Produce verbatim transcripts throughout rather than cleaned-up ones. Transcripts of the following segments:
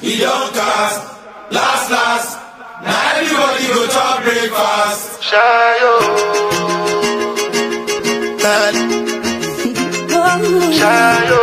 he don't cast. Last, last, now everybody go to breakfast. Shayo. Shayo.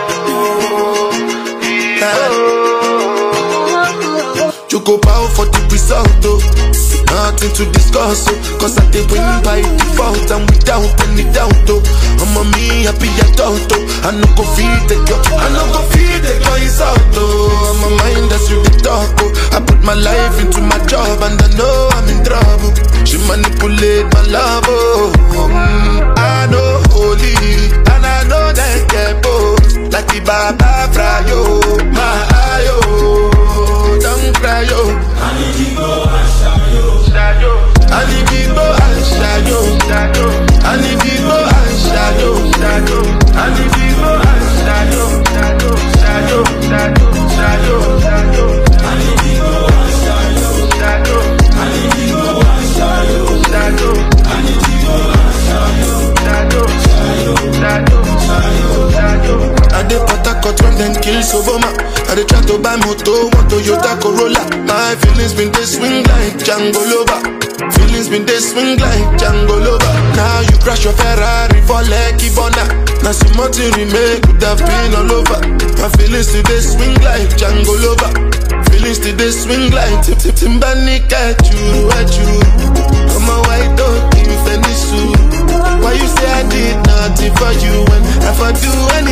You go bow for the result, oh. Nothing to discuss, oh. Cause I did win by default and without any doubt, oh. I'm a me happy adult, oh. I no go feed the girl, I no go feed the girl is out, oh. I'm a mind that's you the talk, oh. I put my life into my job and I know I'm in trouble. She manipulate my love, oh. mm, I know holy and I know that get both. Like the Baba Frayo, my ayo. Don't cry, yo. I need to go and shayo. Shayo. I need to go and shayo. Shayo. I need to go and shayo. Shayo. I need to go and shayo. Shayo. Shayo. Shayo. Shayo. I need to go and shayo. Shayo. I need to go and shayo. Shayo. I need to go and shayo. Shayo. Shayo. Shayo. Shayo. Shayo. I dey Port when them kill Soboma. I dey try to buy moto, want Toyota Corolla. My feelings been they swing like Django Lover. Feelings been they swing like Django Lover. Now you crash your Ferrari for Lucky Burna. Now some more to remake could have been all over. My feelings today swing like Django Lover. Feelings today swing like Tip Tip Timbani at you, at you. I'm a white dog in Fendi suit. Why you say I did nothing for you when if I do anything?